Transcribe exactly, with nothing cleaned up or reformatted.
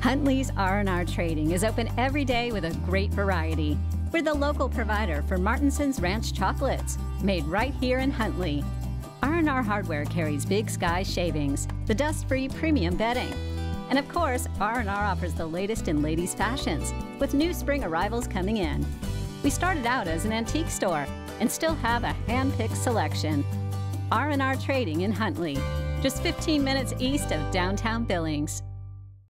Huntley's R and R Trading is open every day with a great variety. We're the local provider for Martinson's Ranch chocolates, made right here in Huntley. R and R Hardware carries Big Sky shavings, the dust-free premium bedding. And of course, R and R offers the latest in ladies' fashions, with new spring arrivals coming in. We started out as an antique store and still have a hand-picked selection. R and R Trading in Huntley, just fifteen minutes east of downtown Billings.